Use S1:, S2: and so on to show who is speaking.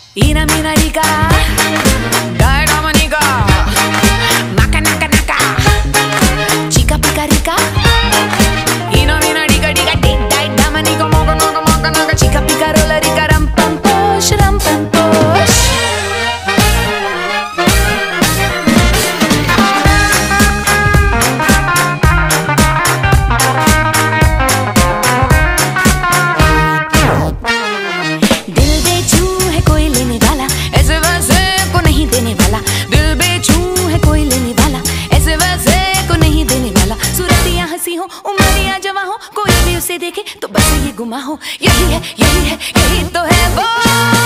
S1: Ina mina rica, dai manica, maca naca naca, chica pica rica. Ina mina rica rica, dai manica, moca naca moca naca, chica pica rola rica, ram pam posh, ram pam posh. Umaria जवां हो, कोई भी उसे देखे तो बस ये गुमा हो। यही है यही है यही तो है वो।